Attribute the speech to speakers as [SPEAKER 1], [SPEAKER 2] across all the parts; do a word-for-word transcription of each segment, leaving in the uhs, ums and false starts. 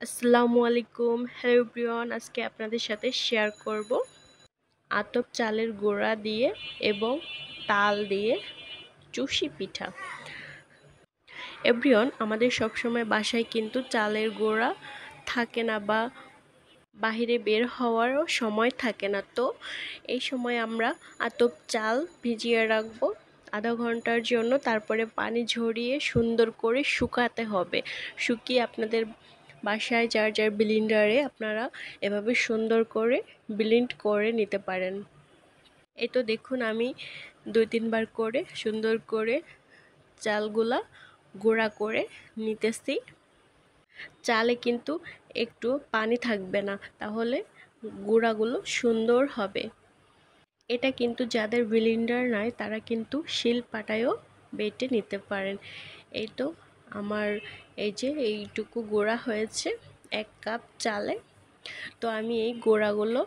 [SPEAKER 1] আসসালামু আলাইকুম, hello everyone. আজকে আপনাদের সাথে শেয়ার করব আতপ চালের গুঁড়া দিয়ে এবং তাল দিয়ে চুষি পিঠা। এভরিওয়ান, আমাদের সবসময় বাসায় কিন্তু চালের গুঁড়া থাকে না বা বাহিরে বের হওয়ারও সময় থাকে না। তো এই সময় আমরা আতপ চাল ভিজিয়ে রাখবো আধা ঘন্টার জন্য। তারপরে পানি ঝরিয়ে সুন্দর করে শুকাতে হবে। শুকিয়ে আপনাদের বাসায় যার যার ব্লেন্ডারে আপনারা এভাবে সুন্দর করে ব্লেন্ড করে নিতে পারেন। এই তো দেখুন, আমি দুই তিনবার করে সুন্দর করে চালগুলা গুঁড়া করে নিতেছি। চালে কিন্তু একটু পানি থাকবে না, তাহলে গুঁড়াগুলো সুন্দর হবে। এটা কিন্তু যাদের ব্লেন্ডার নাই তারা কিন্তু শিলপাটায়ও বেটে নিতে পারেন। এই তো আমার এই যে এইটুকু গুঁড়া হয়েছে এক কাপ চালে। তো আমি এই গুঁড়াগুলো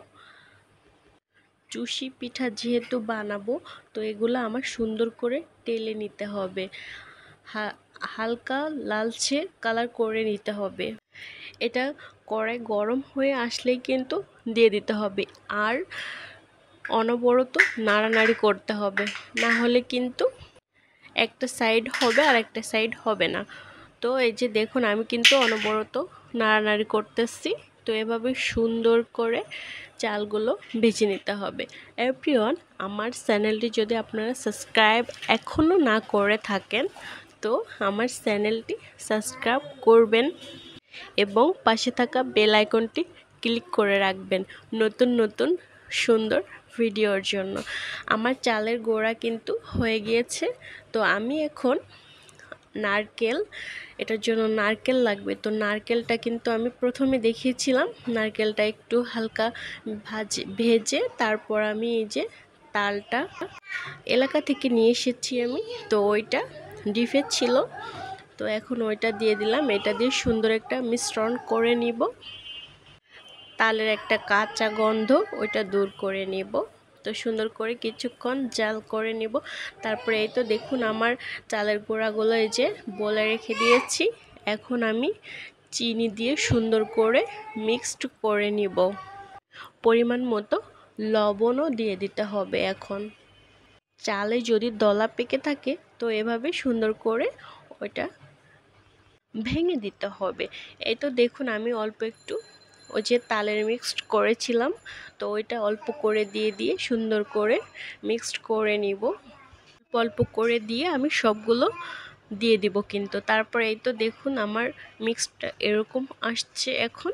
[SPEAKER 1] চুষি পিঠা যেহেতু বানাবো, তো এগুলো আমার সুন্দর করে টেলে নিতে হবে, হালকা লালচে কালার করে নিতে হবে। এটা কড়াই গরম হয়ে আসলেই কিন্তু দিয়ে দিতে হবে, আর অনবরত নাড়ানাড়ি করতে হবে, না হলে কিন্তু একটা সাইড হবে আর একটা সাইড হবে না। তো এই যে দেখুন, আমি কিন্তু অনবরত নাড়ানাড়ি করতেছি। তো এভাবে সুন্দর করে চালগুলো ভেজে নিতে হবে। এভরিওয়ান, আমার চ্যানেলটি যদি আপনারা সাবস্ক্রাইব এখনও না করে থাকেন, তো আমার চ্যানেলটি সাবস্ক্রাইব করবেন এবং পাশে থাকা বেল আইকনটি ক্লিক করে রাখবেন নতুন নতুন সুন্দর ভিডিওর জন্য। আমার চালের গুঁড়া কিন্তু হয়ে গিয়েছে। তো আমি এখন নারকেল, এটার জন্য নারকেল লাগবে। তো নারকেলটা কিন্তু আমি প্রথমে দেখিয়েছিলাম, নারকেলটা একটু হালকা ভাজে ভেজে তারপর আমি এই যে তালটা এলাকা থেকে নিয়ে এসেছি আমি, তো ওইটা ডিপে ছিল। তো এখন ওইটা দিয়ে দিলাম। এটা দিয়ে সুন্দর একটা মিশ্রণ করে নিব, তালের একটা কাঁচা গন্ধ ওইটা দূর করে নিব। তো সুন্দর করে কিছুক্ষণ জাল করে নিব। তারপরে এই তো দেখুন, আমার চালের গুঁড়াগুলো এই যে বলে রেখে দিয়েছি। এখন আমি চিনি দিয়ে সুন্দর করে মিক্সড করে নিব। পরিমাণ মতো লবণও দিয়ে দিতে হবে। এখন চালে যদি দলা পেকে থাকে তো এভাবে সুন্দর করে ওইটা ভেঙে দিতে হবে। এই তো দেখুন, আমি অল্প একটু ওই যে তালের মিক্সড করেছিলাম, তো ওইটা অল্প করে দিয়ে দিয়ে সুন্দর করে মিক্সড করে নিব। অল্প করে দিয়ে আমি সবগুলো দিয়ে দিব কিন্তু। তারপরে এই তো দেখুন, আমার মিক্সডটা এরকম আসছে। এখন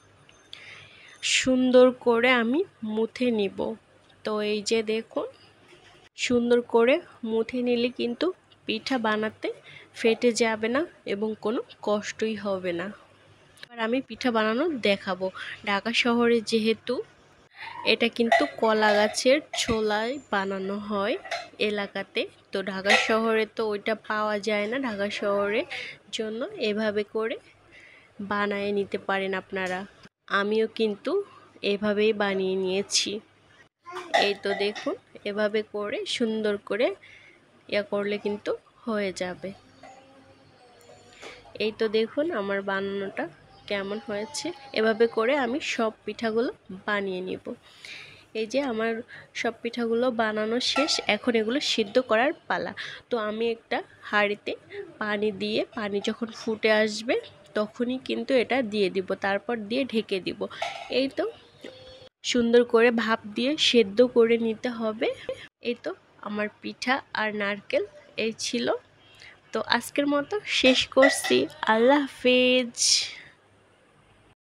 [SPEAKER 1] সুন্দর করে আমি মুথে নিব। তো এই যে দেখুন, সুন্দর করে মুথে নিলে কিন্তু পিঠা বানাতে ফেটে যাবে না এবং কোনো কষ্টই হবে না। আর আমি পিঠা বানানো দেখাবো। ঢাকা শহরে যেহেতু এটা কিন্তু কলা গাছের ছোলায় বানানো হয় এলাকাতে, তো ঢাকা শহরে তো ওইটা পাওয়া যায় না। ঢাকা শহরের জন্য এভাবে করে বানিয়ে নিতে পারেন আপনারা। আমিও কিন্তু এভাবেই বানিয়ে নিয়েছি। এই তো দেখুন, এভাবে করে সুন্দর করে ইয়া করলে কিন্তু হয়ে যাবে। এই তো দেখুন আমার বানানোটা কেমন হয়েছে। এভাবে করে আমি সব পিঠাগুলো বানিয়ে নিব। এই যে আমার সব পিঠাগুলো বানানো শেষ। এখন এগুলো সিদ্ধ করার পালা। তো আমি একটা হাঁড়িতে পানি দিয়ে, পানি যখন ফুটে আসবে তখনই কিন্তু এটা দিয়ে দিব, তারপর দিয়ে ঢেকে দিব। এই তো সুন্দর করে ভাপ দিয়ে সেদ্ধ করে নিতে হবে। এই তো আমার পিঠা আর নারকেল এই ছিল। তো আজকের মতো শেষ করছি। আল্লাহ হাফেজ।